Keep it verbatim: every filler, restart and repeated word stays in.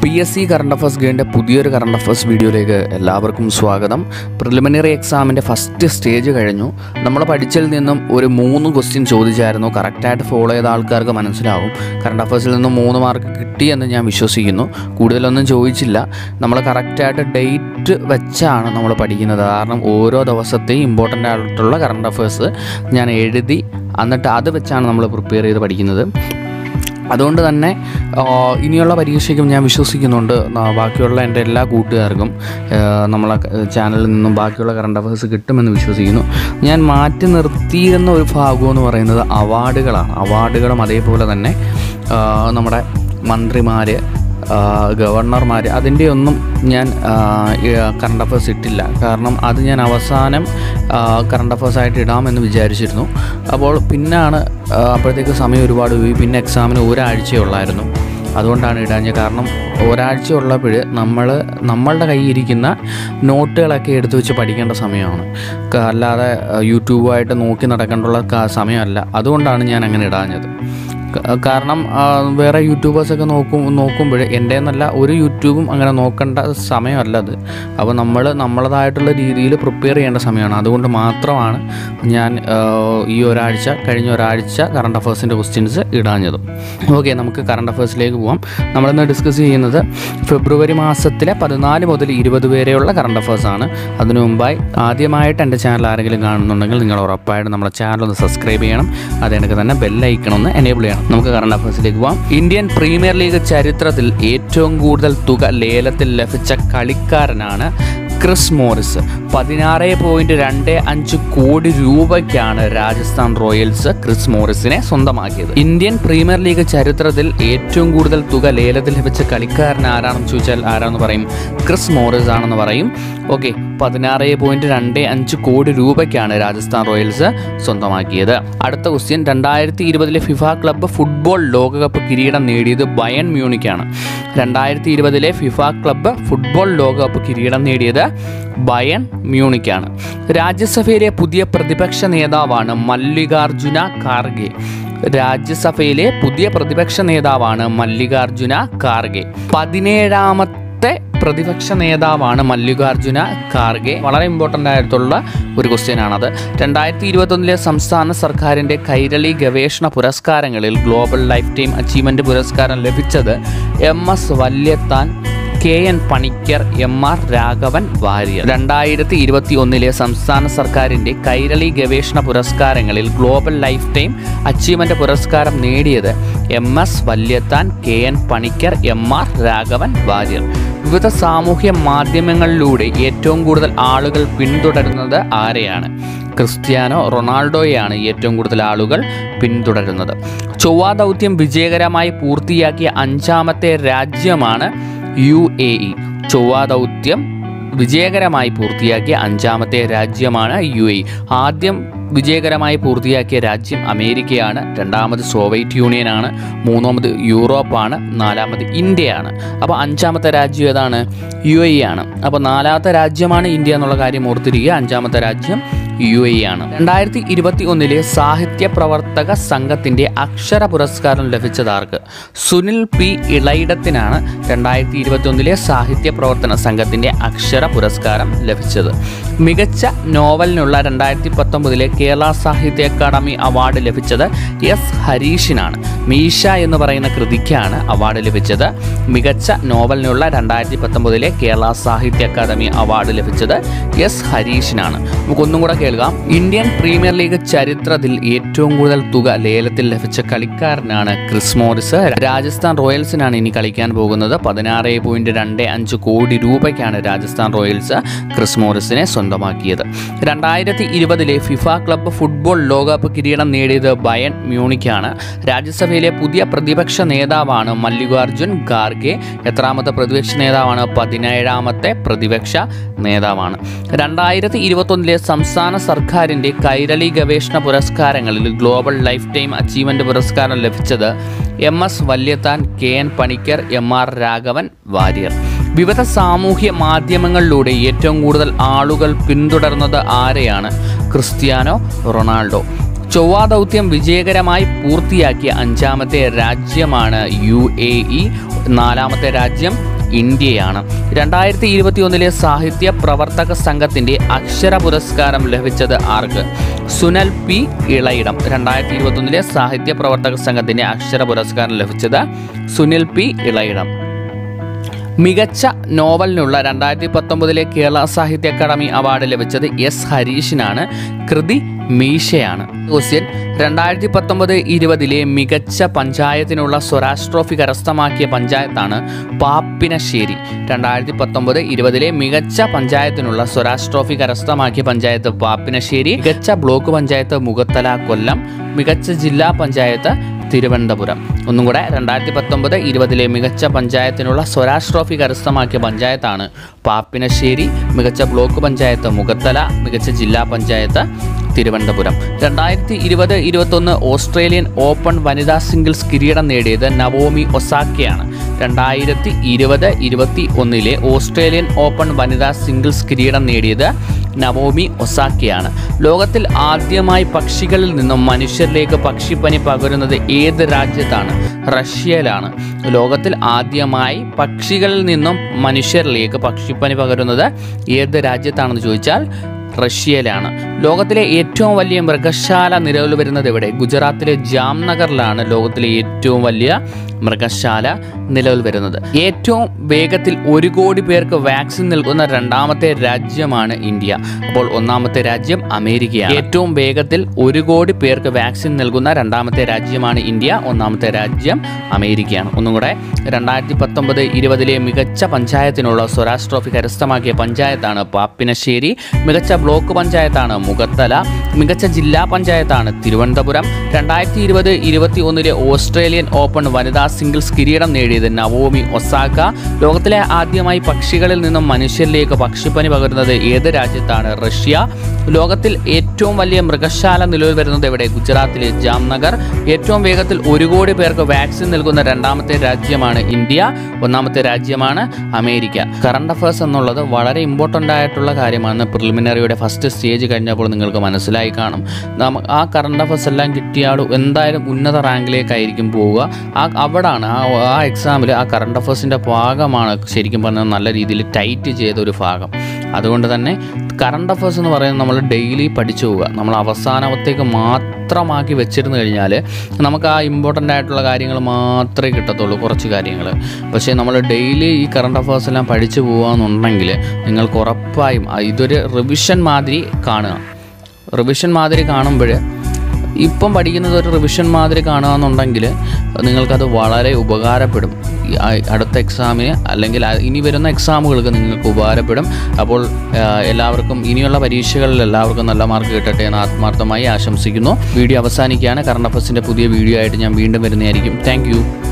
P S C current affairs ഗെയിൻ്റെ പുതിയൊരു current affairs വീഡിയോയിലേക്ക് എല്ലാവർക്കും സ്വാഗതം. പ്രിലിമിനറി എക്സാമിൻ്റെ ഫസ്റ്റ് സ്റ്റേജ് കഴിഞ്ഞു. നമ്മൾ പഠിച്ചതിൽ നിന്നും ഒരു മൂന്ന് ക്വസ്റ്റ്യൻ ചോദിച്ചായിരുന്നു. കറക്റ്റായിട്ട് ഫോളോ ചെയ്ത ആൾക്കാർക്ക് മനസ്സിലാവും. കറണ്ട് അഫയേഴ്സിൽ നിന്നും മൂന്ന് മാർക്ക് കിട്ടിയെന്ന് ഞാൻ വിശ്വസിക്കുന്നു. കൂടുതലൊന്നും ചോദിച്ചില്ല. നമ്മൾ കറക്റ്റായിട്ട് ഡേറ്റ് വെച്ചാണ് നമ്മൾ പഠിക്കുന്നത്. കാരണം ഓരോ ദിവസത്തെയും ഇമ്പോർട്ടൻ്റ് ആയിട്ടുള്ള കറണ്ട് അഫയേഴ്സ് ഞാൻ എഴുതി എന്നിട്ട് അത് വെച്ചാണ് നമ്മൾ പ്രിപ്പയർ ചെയ്ത് പഠിക്കുന്നത്. അതുകൊണ്ട് തന്നെ ഇനിയുള്ള പരീക്ഷയ്ക്കും ഞാൻ വിശ്വസിക്കുന്നുണ്ട് ബാക്കിയുള്ള എൻ്റെ എല്ലാ കൂട്ടുകാർക്കും നമ്മളെ ചാനലിൽ നിന്നും ബാക്കിയുള്ള കറണ്ട് അഫയേഴ്സ് കിട്ടുമെന്ന് വിശ്വസിക്കുന്നു. ഞാൻ മാറ്റി നിർത്തിയിരുന്ന ഒരു ഭാഗമെന്ന് പറയുന്നത് അവാർഡുകളാണ്. അവാർഡുകളും അതേപോലെ തന്നെ നമ്മുടെ മന്ത്രിമാർ, ഗവർണർമാർ, അതിൻ്റെ ഒന്നും ഞാൻ കറണ്ട് അഫയേഴ്സ് ഇട്ടില്ല. കാരണം അത് ഞാൻ അവസാനം കറണ്ട് അഫയേഴ്സായിട്ട് ഇടാമെന്ന് വിചാരിച്ചിരുന്നു. അപ്പോൾ പിന്നാണ് അപ്പോഴത്തേക്ക് സമയം ഒരുപാട് പോയി. പിന്നെ എക്സാമിന് ഒരാഴ്ചയുള്ളായിരുന്നു. അതുകൊണ്ടാണ് ഇടാഞ്ഞത്. കാരണം ഒരാഴ്ച ഉള്ളപ്പോൾ നമ്മൾ നമ്മളുടെ കയ്യിരിക്കുന്ന നോട്ടുകളൊക്കെ എടുത്തു വെച്ച് പഠിക്കേണ്ട സമയമാണ്. അല്ലാതെ യൂട്യൂബുമായിട്ട് നോക്കി നടക്കേണ്ടുള്ള സമയമല്ല. അതുകൊണ്ടാണ് ഞാൻ അങ്ങനെ ഇടാഞ്ഞത്. കാരണം വേറെ യൂട്യൂബേഴ്സൊക്കെ നോക്കും നോക്കുമ്പോൾ എൻ്റെ എന്നല്ല ഒരു യൂട്യൂബും അങ്ങനെ നോക്കേണ്ട സമയമല്ല അത്. അപ്പോൾ നമ്മൾ നമ്മളതായിട്ടുള്ള രീതിയിൽ പ്രിപ്പയർ ചെയ്യേണ്ട സമയമാണ്. അതുകൊണ്ട് മാത്രമാണ് ഞാൻ ഈ ഒരാഴ്ച കഴിഞ്ഞ ഒരാഴ്ച കറണ്ട് അഫയേഴ്സിൻ്റെ ക്വസ്റ്റ്യൻസ് ഇടാഞ്ഞതും. ഓക്കെ, നമുക്ക് കറണ്ട് അഫയേഴ്സിലേക്ക് പോകാം. നമ്മളിന്ന് ഡിസ്കസ് ചെയ്യുന്നത് ഫെബ്രുവരി മാസത്തിലെ പതിനാല് മുതൽ ഇരുപത് വരെയുള്ള കറണ്ട് അഫയേഴ്സാണ്. അതിനു മുമ്പായി ആദ്യമായിട്ട് എൻ്റെ ചാനൽ ആരെങ്കിലും കാണുന്നുണ്ടെങ്കിൽ നിങ്ങൾ ഉറപ്പായിട്ട് നമ്മുടെ ചാനൽ ഒന്ന് സബ്സ്ക്രൈബ് ചെയ്യണം. അതെനിക്ക് തന്നെ ബെല്ലൈക്കൺ ഒന്ന് എനേബിൾ ചെയ്യണം. നമുക്ക് കറണ്ട് അഫയേഴ്സിലേക്ക് പോകാം. ഇന്ത്യൻ പ്രീമിയർ ലീഗ് ചരിത്രത്തിൽ ഏറ്റവും കൂടുതൽ തുക ലേലത്തിൽ ലഭിച്ച കളിക്കാരനാണ് ക്രിസ് മോറിസ്. പതിനാറ് പോയിന്റ് രണ്ട് അഞ്ച് കോടി രൂപയ്ക്കാണ് രാജസ്ഥാൻ റോയൽസ് ക്രിസ് മോറിസിനെ സ്വന്തമാക്കിയത്. ഇന്ത്യൻ പ്രീമിയർ ലീഗ് ചരിത്രത്തിൽ ഏറ്റവും കൂടുതൽ തുക ലേലത്തിൽ ലഭിച്ച കളിക്കാരൻ ആരാണെന്ന് ചോദിച്ചാൽ ആരാണെന്ന് പറയും? ക്രിസ് മോറിസ് ആണെന്ന് പറയും. ഓക്കെ, പതിനാറ് പോയിന്റ് രണ്ട് അഞ്ച് കോടി രൂപയ്ക്കാണ് രാജസ്ഥാൻ റോയൽസ് സ്വന്തമാക്കിയത്. അടുത്ത ക്വസ്റ്റ്യൻ, രണ്ടായിരത്തി ഇരുപതിലെ ഫിഫ ക്ലബ്ബ് ഫുട്ബോൾ ലോകകപ്പ് കിരീടം നേടിയത് ബയൺ മ്യൂണിക്കാണ്. രണ്ടായിരത്തി ഇരുപതിലെ ഫിഫ ക്ലബ്ബ് ഫുട്ബോൾ ലോകകപ്പ് കിരീടം നേടിയത് ബയൺ മ്യൂണിക്കാണ്. രാജ്യസഭയിലെ പുതിയ പ്രതിപക്ഷ നേതാവാണ് മല്ലികാർജുന ഖാർഗെ. രാജ്യസഭയിലെ പുതിയ പ്രതിപക്ഷ നേതാവാണ് മല്ലികാർജുന ഖാർഗെ. പതിനേഴാമത്തെ പ്രതിപക്ഷ നേതാവാണ് മല്ലികാർജുന ഖാർഗെ. വളരെ ഇമ്പോർട്ടൻ്റ് ആയിട്ടുള്ള ഒരു ക്വസ്റ്റ്യൻ ആണത്. രണ്ടായിരത്തി ഇരുപത്തൊന്നിലെ സംസ്ഥാന സർക്കാരിൻ്റെ കൈരളി ഗവേഷണ പുരസ്കാരങ്ങളിൽ ഗ്ലോബൽ ലൈഫ് ടൈം അച്ചീവ്മെൻറ്റ് പുരസ്കാരം ലഭിച്ചത് M S Valiathan, K N Panicker, M R Raghavan Warrier. രണ്ടായിരത്തി ഇരുപത്തി ഒന്നിലെ സംസ്ഥാന സർക്കാരിൻ്റെ കൈരളി ഗവേഷണ പുരസ്കാരങ്ങളിൽ ഗ്ലോബൽ ലൈഫ് ടൈം അച്ചീവ്മെൻറ്റ് പുരസ്കാരം നേടിയത് M S Valiathan, K N Panicker, M R Raghavan Warrier. വിവിധ സാമൂഹ്യ മാധ്യമങ്ങളിലൂടെ ഏറ്റവും കൂടുതൽ ആളുകൾ പിന്തുടരുന്നത് ആരെയാണ്? ക്രിസ്ത്യാനോ റൊണാൾഡോയെയാണ് ഏറ്റവും കൂടുതൽ ആളുകൾ പിന്തുടരുന്നത്. ചൊവ്വ ദൗത്യം വിജയകരമായി പൂർത്തിയാക്കിയ അഞ്ചാമത്തെ രാജ്യമാണ് യു എ ഇ. ചൊവ്വ ദൗത്യം വിജയകരമായി പൂർത്തിയാക്കിയ അഞ്ചാമത്തെ രാജ്യമാണ് യു എ ഇ. ആദ്യം വിജയകരമായി പൂർത്തിയാക്കിയ രാജ്യം അമേരിക്കയാണ്. രണ്ടാമത് സോവിയറ്റ് യൂണിയനാണ്. മൂന്നാമത് യൂറോപ്പാണ്. നാലാമത് ഇന്ത്യയാണ്. അപ്പോൾ അഞ്ചാമത്തെ രാജ്യം ഏതാണ്? യു എ ഇ ആണ്. അപ്പോൾ നാലാമത്തെ രാജ്യമാണ് ഇന്ത്യ എന്നുള്ള കാര്യം ഓർത്തിരിക്കുക. അഞ്ചാമത്തെ രാജ്യം യു എ ഇ ആണ്. രണ്ടായിരത്തി ഇരുപത്തി ഒന്നിലെ സാഹിത്യ പ്രവർത്തക സംഘത്തിൻ്റെ അക്ഷര പുരസ്കാരം ലഭിച്ചതാർക്ക്? സുനിൽ പി ഇളയിടത്തിനാണ് രണ്ടായിരത്തി ഇരുപത്തി ഒന്നിലെ സാഹിത്യ പ്രവർത്തന സംഘത്തിൻ്റെ അക്ഷര പുരസ്കാരം ലഭിച്ചത്. മികച്ച നോവലിനുള്ള രണ്ടായിരത്തി പത്തൊമ്പതിലെ കേരള സാഹിത്യ അക്കാദമി അവാർഡ് ലഭിച്ചത് എസ് ഹരീഷിനാണ്. മീശ എന്ന് പറയുന്ന കൃതിക്കാണ് അവാർഡ് ലഭിച്ചത്. മികച്ച നോവലിനുള്ള രണ്ടായിരത്തി പത്തൊമ്പതിലെ കേരള സാഹിത്യ അക്കാദമി അവാർഡ് ലഭിച്ചത് എസ് ഹരീഷിനാണ്. നമുക്കൊന്നും കൂടെ കേൾക്കാം. ഇന്ത്യൻ പ്രീമിയർ ലീഗ് ചരിത്രത്തിൽ ഏറ്റവും കൂടുതൽ തുക ലേലത്തിൽ ലഭിച്ച കളിക്കാരനാണ് ക്രിസ് മോറിസ്. രാജസ്ഥാൻ റോയൽസിനാണ് ഇനി കളിക്കാൻ പോകുന്നത്. പതിനാറ് പോയിന്റ് രണ്ട് അഞ്ച് കോടി രൂപയ്ക്കാണ് രാജസ്ഥാൻ റോയൽസ് ക്രിസ് മോറിസിനെ സ്വന്തമാക്കിയത്. രണ്ടായിരത്തി ഇരുപതിലെ ഫിഫ ക്ലബ്ബ് ഫുട്ബോൾ ലോകകപ്പ് കിരീടം നേടിയത് ബയൺ മ്യൂണിക്കാണ്. രാജ്യസഭയിലെ പുതിയ പ്രതിപക്ഷ നേതാവാണ് മല്ലികാർജുൻ ഖാർഗെ. എത്രാമത്തെ പ്രതിപക്ഷ നേതാവാണ്? പതിനേഴാമത്തെ പ്രതിപക്ഷ നേതാവാണ്. രണ്ടായിരത്തി ഇരുപത്തൊന്നിലെ സംസ്ഥാന സർക്കാരിൻ്റെ കൈരളി ഗവേഷണ പുരസ്കാരങ്ങളിൽ ഗ്ലോബൽ ലൈഫ് ടൈം അച്ചീവ്മെൻറ്റ് പുരസ്കാരം ലഭിച്ചത് M S Valiathan, K N Panicker, M R Raghavan Warrier. വിവിധ സാമൂഹ്യ മാധ്യമങ്ങളിലൂടെ ഏറ്റവും കൂടുതൽ ആളുകൾ പിന്തുടർന്നത് ആരെയാണ്? Cristiano Ronaldo. ചൊവ്വ ദൗത്യം വിജയകരമായി പൂർത്തിയാക്കിയ അഞ്ചാമത്തെ രാജ്യമാണ് യു എ ഇ. നാലാമത്തെ രാജ്യം ഇന്ത്യയാണ്. രണ്ടായിരത്തി ഇരുപത്തി ഒന്നിലെ സാഹിത്യ പ്രവർത്തക സംഘത്തിൻ്റെ അക്ഷര പുരസ്കാരം ലഭിച്ചത് ആർക്ക്? സുനിൽ പി ഇളയിടം. രണ്ടായിരത്തി ഇരുപത്തി ഒന്നിലെ സാഹിത്യ പ്രവർത്തക സംഘത്തിൻ്റെ അക്ഷര പുരസ്കാരം ലഭിച്ചത് സുനിൽ പി ഇളയിടം. മികച്ച നോവലിനുള്ള രണ്ടായിരത്തി പത്തൊമ്പതിലെ കേരള സാഹിത്യ അക്കാദമി അവാർഡ് ലഭിച്ചത് എസ് ഹരീഷിനാണ്. കൃതി മീശയാണ്. ക്വസ്റ്റ്യൻ: രണ്ടായിരത്തി പത്തൊമ്പത് ഇരുപതിലെ മികച്ച പഞ്ചായത്തിനുള്ള സ്വരാജ് ട്രോഫി കരസ്ഥമാക്കിയ പഞ്ചായത്താണ് പാപ്പിനശ്ശേരി. രണ്ടായിരത്തി പത്തൊമ്പത് ഇരുപതിലെ മികച്ച പഞ്ചായത്തിനുള്ള സ്വരാജ് ട്രോഫി കരസ്ഥമാക്കിയ പഞ്ചായത്ത് പാപ്പിനശ്ശേരി. മികച്ച ബ്ലോക്ക് പഞ്ചായത്ത് മുഖത്തല കൊല്ലം. മികച്ച ജില്ലാ പഞ്ചായത്ത് തിരുവനന്തപുരം. ഒന്നും കൂടെ, രണ്ടായിരത്തി പത്തൊമ്പത് ഇരുപതിലെ മികച്ച പഞ്ചായത്തിനുള്ള സ്വരാജ് ട്രോഫി കരസ്ഥമാക്കിയ പഞ്ചായത്താണ് പാപ്പിനശ്ശേരി. മികച്ച ബ്ലോക്ക് പഞ്ചായത്ത് മുഖത്തല. മികച്ച ജില്ലാ പഞ്ചായത്ത് തിരുവനന്തപുരം. രണ്ടായിരത്തി ഇരുപത് ഇരുപത്തൊന്ന് ഓസ്ട്രേലിയൻ ഓപ്പൺ വനിതാ സിംഗിൾസ് കിരീടം നേടിയത് നവോമി ഒസാക്കയാണ്. രണ്ടായിരത്തി ഇരുപത് ഇരുപത്തി ഒന്നിലെ ഓസ്ട്രേലിയൻ ഓപ്പൺ വനിതാ സിംഗിൾസ് കിരീടം നേടിയത് നവോമി ഒസാക്കയാണ്. ലോകത്തിൽ ആദ്യമായി പക്ഷികളിൽ നിന്നും മനുഷ്യരിലേക്ക് പക്ഷിപ്പനി പകരുന്നത് ഏത് രാജ്യത്താണ്? റഷ്യയിലാണ്. ലോകത്തിൽ ആദ്യമായി പക്ഷികളിൽ നിന്നും മനുഷ്യരിലേക്ക് പക്ഷിപ്പനി പകരുന്നത് ഏത് രാജ്യത്താണെന്ന് ചോദിച്ചാൽ റഷ്യയിലാണ്. ലോകത്തിലെ ഏറ്റവും വലിയ മൃഗശാല നിലവിൽ വരുന്നത് എവിടെ? ഗുജറാത്തിലെ ജാംനഗറിലാണ് ലോകത്തിലെ ഏറ്റവും വലിയ മൃഗശാല നിലവിൽ വരുന്നത്. ഏറ്റവും വേഗത്തിൽ ഒരു കോടി പേർക്ക് വാക്സിൻ നൽകുന്ന രണ്ടാമത്തെ രാജ്യമാണ് ഇന്ത്യ. അപ്പോൾ ഒന്നാമത്തെ രാജ്യം അമേരിക്കയാണ്. ഏറ്റവും വേഗത്തിൽ ഒരു കോടി പേർക്ക് വാക്സിൻ നൽകുന്ന രണ്ടാമത്തെ രാജ്യമാണ് ഇന്ത്യ. ഒന്നാമത്തെ രാജ്യം അമേരിക്കയാണ്. ഒന്നും കൂടെ, രണ്ടായിരത്തി പത്തൊമ്പത് ഇരുപതിലെ മികച്ച പഞ്ചായത്തിനുള്ള സ്വരാജ് ട്രോഫി കരസ്ഥമാക്കിയ പഞ്ചായത്താണ് പാപ്പിനശ്ശേരി. മികച്ച ബ്ലോക്ക് പഞ്ചായത്താണ് മുഖത്തല. മികച്ച ജില്ലാ പഞ്ചായത്താണ് തിരുവനന്തപുരം. രണ്ടായിരത്തി ഇരുപത് ഇരുപത്തി ഒന്നിലെ ഓസ്ട്രേലിയൻ ഓപ്പൺ വനിതാ സിംഗിൾസ് കിരീടം നേടിയത് നവോമി ഒസാക്ക. ലോകത്തിലെ ആദ്യമായി പക്ഷികളിൽ നിന്നും മനുഷ്യരിലേക്ക് പക്ഷിപ്പനി പകരുന്നത് ഏത് രാജ്യത്താണ്? റഷ്യ. ലോകത്തിൽ ഏറ്റവും വലിയ മൃഗശാല നിലവിൽ വരുന്നത് എവിടെ? ഗുജറാത്തിലെ ജാംനഗർ. ഏറ്റവും വേഗത്തിൽ ഒരു കോടി പേർക്ക് വാക്സിൻ നൽകുന്ന രണ്ടാമത്തെ രാജ്യമാണ് ഇന്ത്യ. ഒന്നാമത്തെ രാജ്യമാണ് അമേരിക്ക. കറണ്ട് അഫയേഴ്സ് എന്നുള്ളത് വളരെ ഇമ്പോർട്ടൻ്റ് ആയിട്ടുള്ള കാര്യമാണ്. പ്രിലിമിനറിയുടെ ഫസ്റ്റ് സ്റ്റേജ് കഴിഞ്ഞപ്പോൾ നിങ്ങൾക്ക് മനസ്സിലായി കാണും. നമ്മ ആ കറണ്ട് അഫയേഴ്സ് എല്ലാം കിട്ടിയാൽ എന്തായാലും ഉന്നത റാങ്കിലേക്കായിരിക്കും പോവുക. ആ അവിടാണ് ആ ആ എക്സാമിൽ ആ കറണ്ട് അഫയേഴ്സിൻ്റെ ഭാഗമാണ് ശരിക്കും പറഞ്ഞാൽ നല്ല രീതിയിൽ ടൈറ്റ് ചെയ്ത ഒരു ഭാഗം. അതുകൊണ്ട് തന്നെ കറണ്ട് അഫയേഴ്സ് എന്ന് പറയുന്നത് നമ്മൾ ഡെയിലി പഠിച്ചു പോവുക. നമ്മൾ അവസാനത്തേക്ക് മാത്രമാക്കി വെച്ചിരുന്നു കഴിഞ്ഞാൽ നമുക്ക് ആ ഇമ്പോർട്ടൻ്റ് ആയിട്ടുള്ള കാര്യങ്ങൾ മാത്രമേ കിട്ടത്തുള്ളൂ, കുറച്ച് കാര്യങ്ങൾ. പക്ഷേ നമ്മൾ ഡെയിലി ഈ കറണ്ട് അഫയേഴ്സ് എല്ലാം പഠിച്ചു പോവുകയെന്നുണ്ടെങ്കിൽ നിങ്ങൾക്ക് ഉറപ്പായും ഇതൊരു റിവിഷൻ മാതിരി കാണുക. റിവിഷൻ മാതിരി കാണുമ്പോൾ ഇപ്പം പഠിക്കുന്നത് ഒരു റിവിഷൻ മാതിരി കാണുകയെന്നുണ്ടെങ്കിൽ നിങ്ങൾക്കത് വളരെ ഉപകാരപ്പെടും. അടുത്ത എക്സാമിന് അല്ലെങ്കിൽ ഇനി വരുന്ന എക്സാമുകൾക്ക് നിങ്ങൾക്ക് ഉപകാരപ്പെടും. അപ്പോൾ എല്ലാവർക്കും ഇനിയുള്ള പരീക്ഷകളിൽ എല്ലാവർക്കും നല്ല മാർക്ക് കിട്ടട്ടെ എന്ന് ആത്മാർത്ഥമായി ആശംസിക്കുന്നു. വീഡിയോ അവസാനിക്കുകയാണ്. കറണ്ട് അഫയേഴ്സിൻ്റെ പുതിയ വീഡിയോ ആയിട്ട് ഞാൻ വീണ്ടും വരുന്നതായിരിക്കും. താങ്ക്